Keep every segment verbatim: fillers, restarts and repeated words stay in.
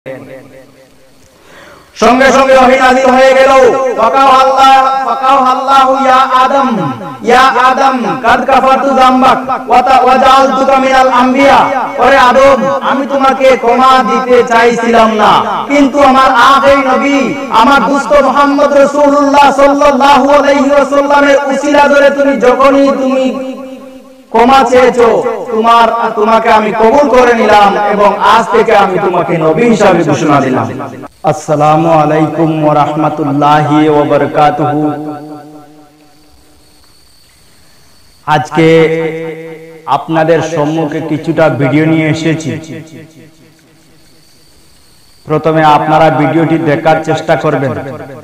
সঙ্গে সঙ্গে ওহী নাযিল হয়ে গেল, ফাকাও আল্লাহ ফাকাও আল্লাহু ইয়া আদম ইয়া আদম কাদ কাফারতু যামবাক ওয়া জাআলতুকা মিনাল আম্বিয়া। ওরে আদম, আমি তোমাকে ক্ষমা দিতে চাইছিলাম না, কিন্তু আমার আখেরি নবী আমার দুস্থ মুহাম্মদ রাসূলুল্লাহ সাল্লাল্লাহু আলাইহি ওয়াসাল্লামের উসিলা ধরে তুমি যখনই তুমি ক্ষমা চেয়েছো, তোমার তোমাকে আমি কবুল করে নিলাম এবং আজ থেকে আমি তোমাকে নবী হিসাবে ঘোষণা দিলাম। আসসালামু আলাইকুম ওয়া রাহমাতুল্লাহি ওয়া বারাকাতুহু। আজকে আপনাদের সম্মুখে কিছুটা ভিডিও নিয়ে এসেছি। প্রথমে আপনারা ভিডিওটি দেখার চেষ্টা করবেন,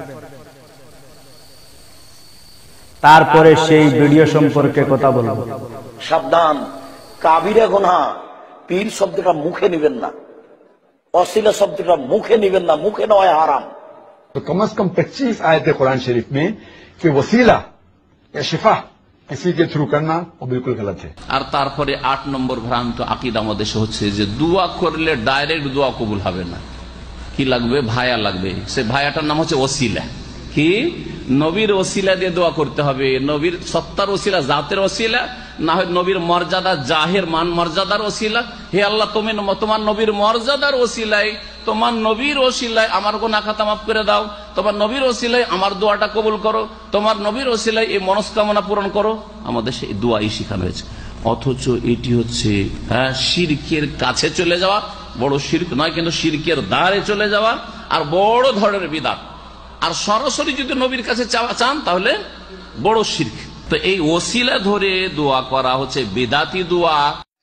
তারপরে সেই ভিডিও সম্পর্কে কথা বলবো। সাবধান, কাবিরা গুনাহ পীর শব্দটা মুখে নেবেন না, वसीला शब्द का मुखे निवेन ना, मुखे न है हराम। तो कम से कम पच्चीस आयतें कुरान शरीफ में कि वसीला या शिफा किसी के थ्रू करना वो बिल्कुल गलत है। আর তারপরে আট নম্বর ভ্রান্ত আকীদা আমাদের হচ্ছে যে দোয়া করলে ডাইরেক্ট দোয়া কবুল হবে না, কি লাগবে? ভায়া লাগবে। সে ভায়াটার নাম হচ্ছে ওসিলা। কি? নবীর ওসিলা দিয়ে দোয়া করতে হবে। নবীর সত্তার ওসিলা, জাতের ওসিলা, না হয় নবীর মর্যাদা জাহের মান মর্যাদার ওসিলা। হে আল্লাহ, তুমি তোমার নবীর মর্যাদার ওসিলায়, তোমার নবীর ওসিলায় আমার গুনাহ খাতা মাফ করে দাও, তোমার নবীর ওসিলায় আমার দোয়াটা কবুল করো, তোমার নবীর ওসিলায় এই মনস্কামনা পূরণ করো। আমাদের সেই দোয়াই শেখানো হয়েছে। অথচ এটি হচ্ছে হ্যাঁ শিরকের কাছে চলে যাওয়া, বড় শিরক নয় কিন্তু শিরকের দ্বারে চলে যাওয়া, আর বড় ধরনের বিদআত। আর সরাসরি যদি নবীর কাছে চাওয়া চান তাহলে বড় শিরক। তো এই ওসিলা ধরে দোয়া করা হচ্ছে বিদাতি দোয়া।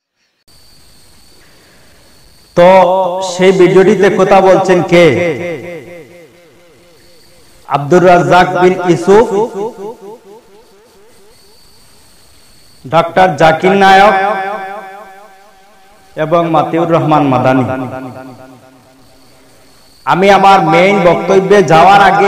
তো সেই ভিডিওটিতে কথা বলছেন কে? আব্দুর রাজ্জাক বিন ইউসুফ, ডক্টর জাকির নায়ক এবং মতিউর রহমান মাদানী। আমি আমার মেইন বক্তব্যে যাওয়ার আগে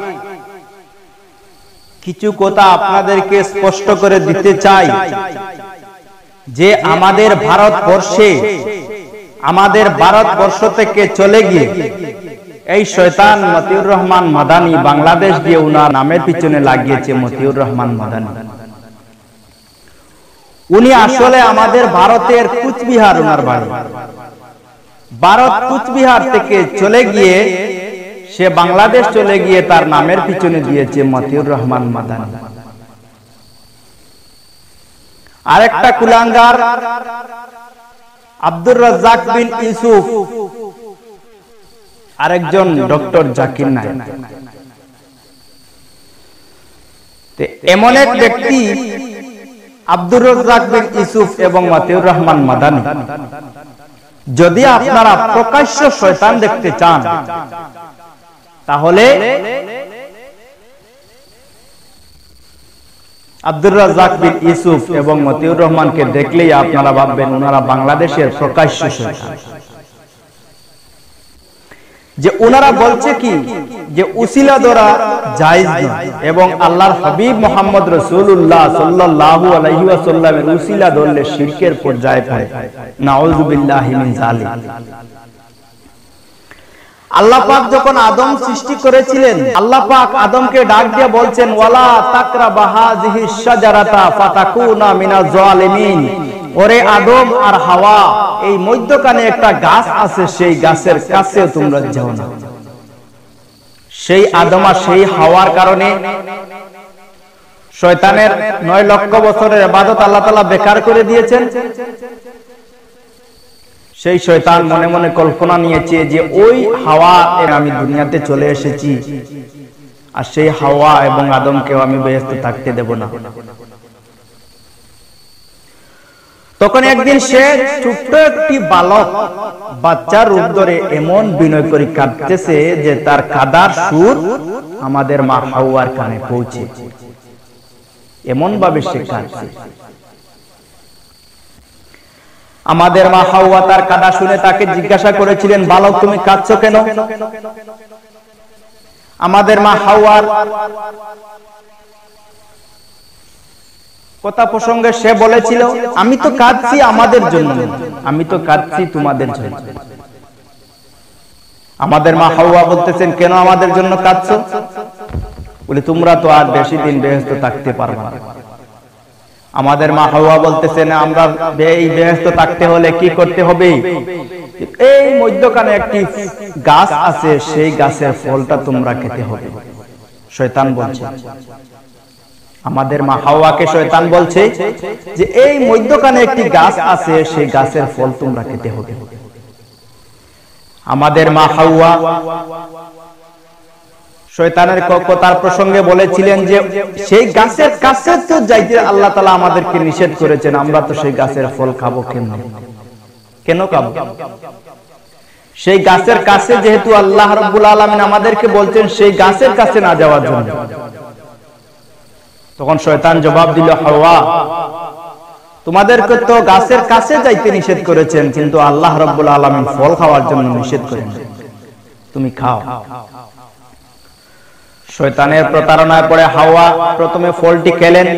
কিছু কথা আপনাদেরকে স্পষ্ট করে দিতে চাই যে আমাদের ভারতবর্ষে আমাদের ভারতবর্ষ থেকে চলে গিয়ে এই শয়তান মতিউর রহমান মাদানী বাংলাদেশ দিয়ে উনার নামের পিছনে লাগিয়েছে মতিউর রহমান মাদানী। উনি আসলে আমাদের ভারতের কুচবিহার উনার বাড়ি। ভারত কুচবিহার থেকে চলে গিয়ে সে বাংলাদেশ চলে গিয়ে তার নামের পিছনে দিয়েছে মতিউর রহমান মাদানী। আরেকটা কুলাঙ্গার আব্দুর রাজ্জাক বিন ইউসুফ, আরেকজন ডক্টর জাকির নায়ক। এমন এক ব্যক্তি আব্দুর রাজ্জাক বিন ইউসুফ এবং মতিউর রহমান মাদানী, যদি আপনারা প্রকাশ্য শয়তান দেখতে চান তাহলে আব্দুর রাজ্জাক বিন ইউসুফ এবং মতিউর রহমানকে দেখলেই আপনারা ভাববেন ওনারা বাংলাদেশের প্রকাশ্য শয়তান। যে ওনারা বলছে কি যে উসিলা ধরা জায়েজ নয় এবং আল্লাহর হাবিব মুহাম্মদ রাসূলুল্লাহ সাল্লাল্লাহু আলাইহি ওয়াসাল্লামের উসিলা ধরলে শিরকের পর্যায়ে পড়ে। নাউযু বিল্লাহি মিন যালিক। আল্লাহ পাক যখন আদম সৃষ্টি করেছিলেন, আল্লাহ পাক আদমকে ডাক দিয়ে বলছেন ওয়ালা তাকরাবা হাযিহিশ শাজারাতা ফাতাকুনা মিনাজ জালিমিন। ওরে আদম আর হাওয়া, এই মধ্যখানে একটা গাছ আছে, সেই গাছের কাছে তোমরা যাও না। সেই আদম আর সেই হাওয়ার কারণে শয়তানের নয় লক্ষ বছরের ইবাদত আল্লাহ তাআলা বেকার করে দিয়েছেন। সেই শয়তান মনে মনে কল্পনা নিয়েছে যে ওই হাওয়া আমি দুনিয়াতে চলে এসেছি আর সেই হাওয়া এবং আদমকেও আমি বেহেশতে থাকতে দেব না। তখন একদিন সে ছোট্ট একটি বালক বাচ্চার রূপ ধরে এমন বিনয় করে কাঁদতেছে যে তার কাদার সুর আমাদের মা হাওয়ার কানে পৌঁছে, এমন ভাবে সে কাঁদছে। আমাদের মা হাওয়া তার কাঁদা শুনে তাকে জিজ্ঞাসা করেছিলেন, বালক তুমি কাঁদছো কেন? আমাদের মা হাওয়ার কথা প্রসঙ্গে সে বলেছিল, আমি তো কাঁদছি আমাদের জন্য, আমি তো কাঁদছি তোমাদের জন্য। আমাদের মা হাওয়া বলতেছেন, কেন আমাদের জন্য কাঁদছো? বলে তোমরা তো আর বেশি দিন বেহেশতে থাকতে পারবে না। আমাদের মা হাওয়া বলতেছেন, আমরা এই বেহেশতে থাকতে হলে কি করতে হবে? এই মধ্যখানে একটি গাছ আছে, সেই গাছের ফলটা তোমরা খেতে হবে। শয়তান বলছে, আমাদের মা হাওয়াকে শয়তান বলছে যে এই মধ্যখানে একটি গাছ আছে, সেই গাছের ফল তোমরা খেতে হবে। আমাদের মা হাওয়া শয়তানের কথার প্রসঙ্গে বলেছিলেন যে সেই গাছের কাছে তো যাইতে আল্লাহ তাআলা আমাদেরকে নিষেধ করেছেন, আমরা তো সেই গাছের ফল খাবো কেন? কেন খাবো? সেই গাছের কাছে যেহেতু আল্লাহ রাব্বুল আলামিন আমাদেরকে বলছেন সেই গাছের কাছে না যাওয়ার জন্য। তখন শয়তান জবাব দিল, হাওয়া, তোমাদেরকে তো গাছের কাছে যাইতে নিষেধ করেছেন, কিন্তু আল্লাহ রাব্বুল আলামিন ফল খাওয়ার জন্য নিষেধ করেন, তুমি খাও। শয়তানের প্রতারণায় পড়ে হাওয়া প্রথমে ফলটি খেলেন,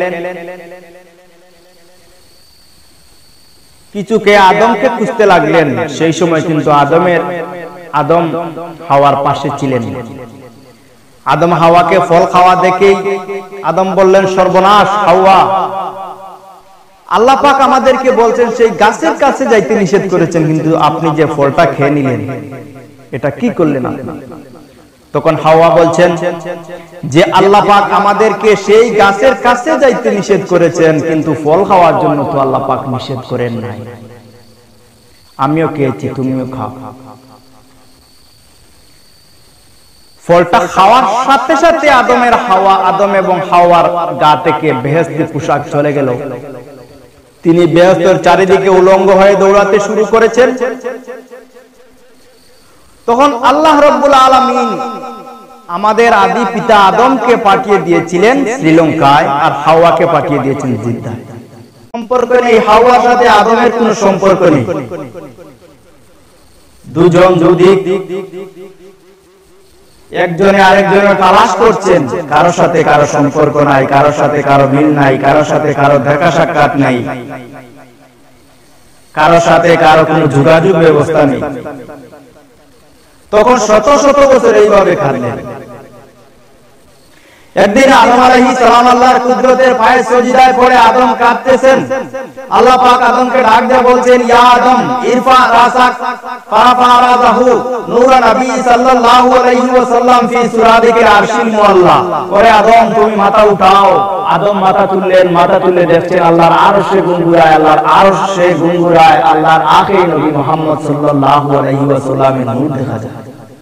কিছুকে আদমকে খুঁজতে লাগলেন। সেই সময় কিন্তু আদমের আদম হাওয়ার পাশে ছিলেন। আদম হাওয়াকে ফল খাওয়া দেখেই আদম বললেন, সর্বনাশ হাওয়া, আল্লাহ পাক আমাদেরকে বলছেন সেই গাছের কাছে যাইতে নিষেধ করেছেন, কিন্তু আপনি যে ফলটা খেয়ে নিলেন, এটা কি করলেন আপনি? তখন হাওয়া বলছেন যে আল্লাহ পাক আমাদেরকে সেই গাছের কাছে যাইতে নিষেধ করেছেন, কিন্তু ফল খাওয়ার জন্য তো আল্লাহ পাক নিষেধ করেন নাই। আমিও খেয়েছি, তুমিও খাও। ফলটা খাওয়ার সাথে সাথে আদমের হাওয়া আদম এবং হাওয়ার গা থেকে বেহেশতি পোশাক চলে গেল। তিনি বেহেশতের চারিদিকে উলঙ্গ হয়ে দৌড়াতে শুরু করেছেন। তখন আল্লাহ রাব্বুল আলামিন আমাদের আদি পিতা আদমকে পাঠিয়ে দিয়েছিলেন শ্রীলঙ্কায়, আর হাওয়াকে পাঠিয়ে দিয়েছেন জিদ্দায়। সম্পর্ক নেই, হাওয়ার সাথে আদমের কোনো সম্পর্ক নেই। দুজন যদি একজনে আরেকজনের তালাশ করছেন, কারোর সাথে কারো সম্পর্ক নাই, কারোর সাথে কারো মিল নাই, কারোর সাথে কারো দেখা সাক্ষাৎ নাই, কারোর সাথে কারো কোনো যোগাযোগ ব্যবস্থা নেই, তখন শত শত বছর এইভাবে কাটলেন। একদিন আদম আলাইহিস সালাম আল্লাহর কুদরতের পায়ে সিজদায় পড়ে আদম কাঁদতেছেন। আল্লাহ পাক আদমকে ডাক দিয়ে বলছেন, ইয়া আদম ইরফা রাসাক ফারাফা রাসাহু নূর নবী সাল্লাল্লাহু আলাইহি ওয়াসাল্লাম ফি সুরাদিকে আরশিল মুআল্লা। পরে আদম তুমি মাথা উঠাও। আদম মাথা তুললেন, মাথা তুলে দেখছেন আল্লাহর আরশে গুনগুরায়, আল্লাহর আরশে গুনগুরায় আল্লাহর আখির নবী মুহাম্মদ সাল্লাল্লাহু আলাইহি ওয়াসাল্লামের নূর দেখা যায়।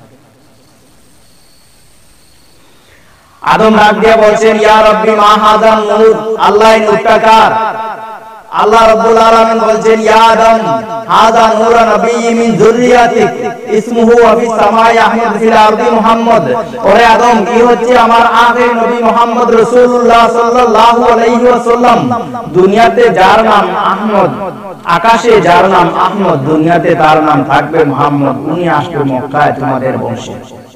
আদম ডাক দিয়ে বলছেন, ইয়া রাব্বি মা হাযান নূর, আল্লাহ এই নূরটা কার? আল্লাহ রাব্বুল আলামিন বলছেন, ইয়া আদম হাযা নূর নবিয়্যি মিন যুররিয়াতিক ইসমুহু ওয়া ফিস সামাই আহমদ ফিল আরদি মুহাম্মদ। ওরে আদম, কি হচ্ছে আমার আখির নবী মুহাম্মদ রাসূলুল্লাহ সাল্লাল্লাহু আলাইহি ওয়াসাল্লাম, দুনিয়াতে যার নাম আহমদ, আকাশে যার নাম আহমদ, দুনিয়াতে তার নাম থাকবে মুহাম্মদ। উনি আসবে মক্কায় তোমাদের বংশে।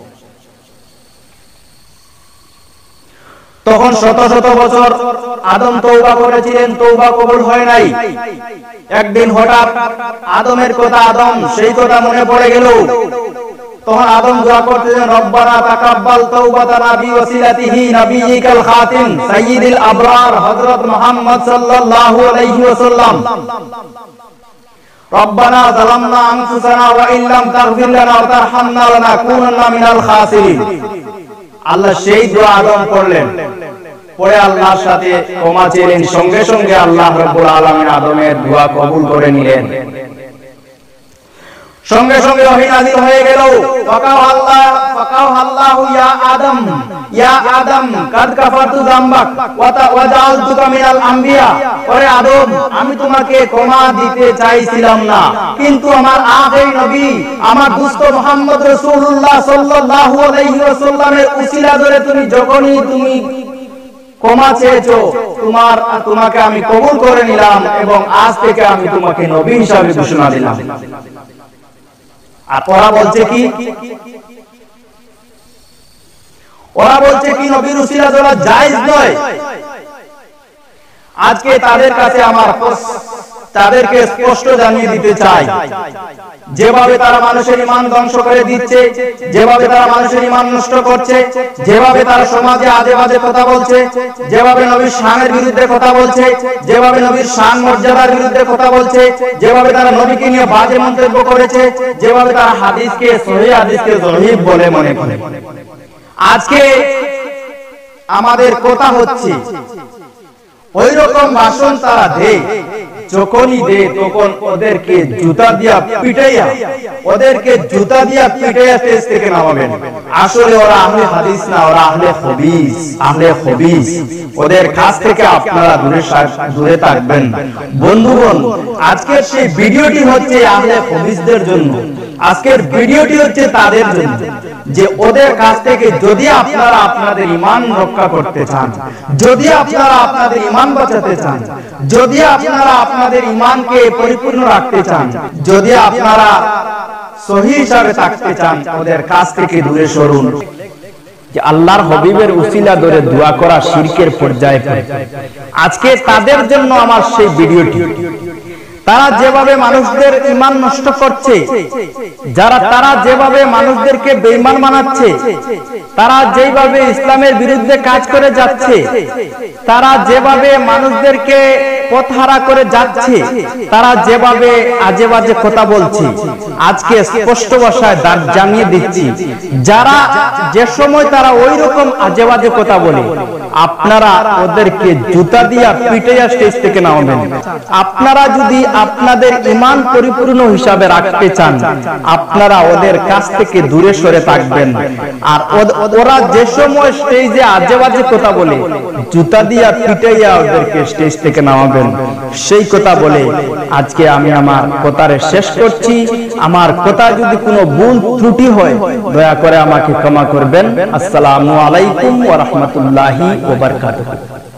তখন শত শত বছর আদম তওবা করেছিলেন, তওবা কবুল হয় নাই। একদিন হঠাৎ আদমের কথা, আদম সেই কথা মনে পড়ে গেল। তখন আদম দোয়া করতেছেন, রব্বানা তাকাব্বাল তাওবাতানা বিওয়াসিলাতিহি নবিয়িকাল খাতিম সাইয়্যিদিল আবরার হযরত মুহাম্মদ সাল্লাল্লাহু আলাইহি ওয়াসাল্লাম। রব্বানা যালামনা আনফুসানা ওয়া ইল্লাম তাগফির লানা ওয়া তারহামনা লানাকুনান্না মিনাল খাসিরিন। আল্লাহ সেই দোয়া আদম করলেন, পরে আল্লাহর সাথে ক্ষমা চেলেন, সঙ্গে সঙ্গে আল্লাহ রাব্বুল আলামিন আদমের দোয়া কবুল করে নিলেন। সঙ্গে সঙ্গে ওহী নাযিল হয়ে গেল, ফাকাও আল্লাহ ফাকাও আল্লাহু ইয়া আদম ইয়া আদম কাদ কাফারতু যামবাক ওয়া জাআলতুকা মিনাল আম্বিয়া। ওরে আদম, আমি তোমাকে ক্ষমা দিতে চাইছিলাম না, কিন্তু আমার আখির নবী আমার দুস্থ মুহাম্মদ রাসূলুল্লাহ সাল্লাল্লাহু আলাইহি ওয়াসাল্লামের উসিলা ধরে তুমি যখনই তুমি ক্ষমা চেয়েছো, তোমার তোমাকে আমি কবুল করে নিলাম এবং আজ থেকে আমি তোমাকে নবী হিসাবে ঘোষণা দিলাম। আর ওরা বলছে কি? ওরা বলছে কি নবীর উসিলা ধরা জায়েজ নয়। আজকে তাদের কাছে আমার তাদেরকে স্পষ্ট জানিয়ে দিতে চাই যেভাবে তারা মানুষের ঈমান ধ্বংস করে দিচ্ছে, যেভাবে তারা মানুষের ঈমান নষ্ট করছে, যেভাবে তারা সমাজে আজে বাজে কথা বলছে, যেভাবে নবীর শানের বিরুদ্ধে কথা বলছে, যেভাবে নবীর শান মর্যাদার বিরুদ্ধে কথা বলছে, যেভাবে তারা নবীকে নিয়ে বাজে মন্তব্য করেছে, যেভাবে তারা হাদিসকে সহিহ হাদিসকে যহিহ বলে মনে করে। আজকে আমাদের কথা হচ্ছে ওই রকম ভাষণ তারা দেয়, যখনই দেয় তখন ওদেরকে জুতা দিয়া পিটাইয়া ওদেরকে জুতা দিয়া পিটাইয়া স্টেজ থেকে নামাবেন। আসলে ওরা আহলে হাদিস না, ওরা আহলে খবিস, আহলে খবিস। ওদের কাছ থেকে আপনারা দূরে দূরে থাকবেন। বন্ধুগণ, আজকের সেই ভিডিওটি হচ্ছে আহলে খবিসদের জন্য, আজকের ভিডিওটি হচ্ছে তাদের জন্য, যে ওদের কাছ থেকে যদি আপনারা আপনাদের ঈমান রক্ষা করতে চান, যদি আপনারা আপনাদের ঈমান বাঁচাতে চান, যদি আপনারা আপনাদের ঈমানকে পরিপূর্ণ রাখতে চান, যদি আপনারা সহিহ হিসাবে থাকতে চান, ওদের কাছ থেকে দূরে সরুন। যে আল্লাহর হাবিবের উসিলা ধরে দোয়া করা শিরকের পর্যায়ে পড়ে। আজকে তাদের জন্য আমার সেই ভিডিওটি। তারা যেভাবে মানুষদের ঈমান নষ্ট করছে, যারা তারা যেভাবে মানুষদেরকে বেঈমান বানাচ্ছে, তারা যেভাবে ইসলামের বিরুদ্ধে কাজ করে যাচ্ছে, তারা যেভাবে মানুষদেরকে পথহারা করে যাচ্ছে, তারা যেভাবে আজে বাজে কথা বলছে, আজকে স্পষ্ট ভাষায় দাঁত জানিয়ে দিচ্ছি, যারা যে সময় তারা ওই রকম আজে বাজে কথা বলে, আপনারা ওদেরকে জুতা দিয়া পিটাইয়া স্টেজ থেকে নামাবেন। আপনারা যদি আপনাদের ঈমান পরিপূর্ণ হিসাবে রাখতে চান, আপনারা ওদের কাছ থেকে দূরে সরে থাকবেন। আর ওরা যে সময় স্টেজে আজে বাজে কথা বলে, জুতা দিয়া পিটাইয়া ওদেরকে স্টেজ থেকে নামাবেন। সেই কথা বলে আজকে আমি আমার কথারে শেষ করছি। আমার কথা যদি কোনো ভুল ত্রুটি হয়, দয়া করে আমাকে ক্ষমা করবেন। আসসালামু আলাইকুম ওয়া রাহমাতুল্লাহি ওয়া বারাকাতুহু।